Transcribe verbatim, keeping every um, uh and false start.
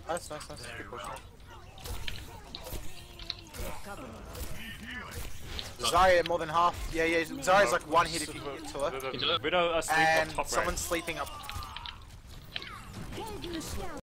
Nice, nice, nice. Good push. Zarya more than half. Yeah, yeah. Zarya's like one hit if you get to her. Widow asleep on And top right. someone's sleeping up.